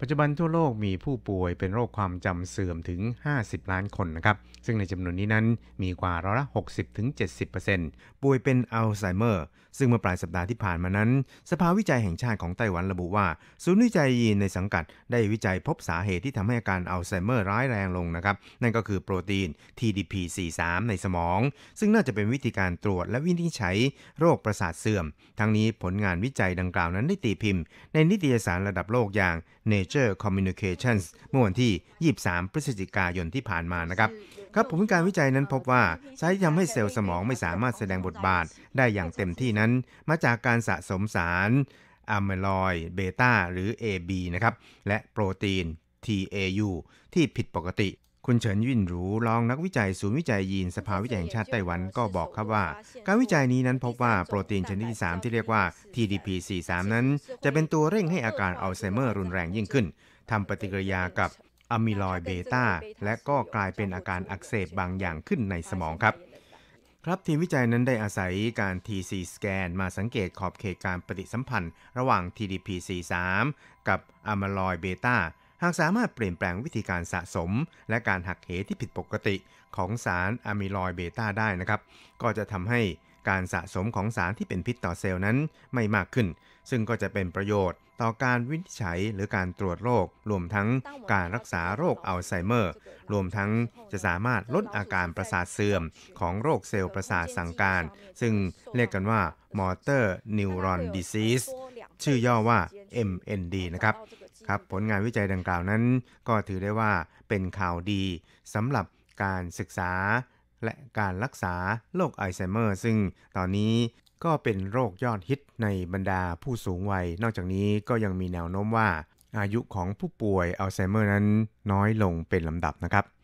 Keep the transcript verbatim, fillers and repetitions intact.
ปัจจุบันทั่วโลกมีผู้ป่วยเป็นโรคความจำเสื่อมถึงห้าสิบล้านคนนะครับซึ่งในจำนวนนี้นั้นมีกว่าร้อยละ หกสิบถึงเจ็ดสิบเปอร์เซ็นต์ ป่วยเป็นอัลไซเมอร์ซึ่งเมื่อปลายสัปดาห์ที่ผ่านมานั้นสภาวิจัยแห่งชาติของไต้หวันระบุว่าศูนย์วิจัยยีนในสังกัดได้วิจัยพบสาเหตุที่ทำให้อาการอัลไซเมอร์ร้ายแรงลงนะครับนั่นก็คือโปรตีน ที ดี พี สี่สิบสาม ในสมองซึ่งน่าจะเป็นวิธีการตรวจและวินิจฉัยโรคประสาทเสื่อมทั้งนี้ผลงานวิจัยดังกล่าวนั้นได้ตีพิมพ์ในนิตยสารระดับโลกอย่าง Nature Communications เมื่อวันที่ยี่สิบสามพฤศจิกายนที่ผ่านมานะครับครับผลการวิจัยนั้นพบว่าสาเหตุที่ทำให้เซลล์สมองไม่สามารถแสดงบทบาทได้อย่างเต็มที่นั้นมาจากการสะสมสารอะมิลอยด์เบต้าหรือ เอ บี นะครับและโปรตีน ที เอ ยู ที่ผิดปกติคุณเฉินยินหรูรองนักวิจัยศูนย์วิจัยยีนสภาวิจัยแห่งชาติไต้หวันก็บอกครับว่าการวิจัยนี้นั้นพบว่าโปรตีนชนิดที่สามที่เรียกว่า ที ดี พี สี่สิบสาม นั้นจะเป็นตัวเร่งให้อาการอัลไซเมอร์รุนแรงยิ่งขึ้นทำปฏิกิริยากับอะมิลอยด์เบต้าและก็กลายเป็นอาการอักเสบบางอย่างขึ้นในสมองครับครับทีมวิจัยนั้นได้อาศัยการ ที ซี สแกนมาสังเกตขอบเขตการปฏิสัมพันธ์ระหว่าง ที ดี พี สี่สิบสาม กับอะมิลอยด์เบต้าหากสามารถเปลี่ยนแปลงวิธีการสะสมและการหักเหที่ผิดปกติของสารอะมิลอยด์เบต้าได้นะครับก็จะทำให้การสะสมของสารที่เป็นพิษต่อเซลล์นั้นไม่มากขึ้นซึ่งก็จะเป็นประโยชน์ต่อการวินิจฉัยหรือการตรวจโรครวมทั้งการรักษาโรคอัลไซเมอร์รวมทั้งจะสามารถลดอาการประสาทเสื่อมของโรคเซลล์ประสาทสั่งการซึ่งเรียกกันว่า Motor Neuron Disease ชื่อย่อว่า เอ็ม เอ็น ดี นะครับครับผลงานวิจัยดังกล่าวนั้นก็ถือได้ว่าเป็นข่าวดีสำหรับการศึกษาและการรักษาโรคอัลไซเมอร์ซึ่งตอนนี้ก็เป็นโรคยอดฮิตในบรรดาผู้สูงวัยนอกจากนี้ก็ยังมีแนวโน้มว่าอายุของผู้ป่วยอัลไซเมอร์นั้นน้อยลงเป็นลำดับนะครับ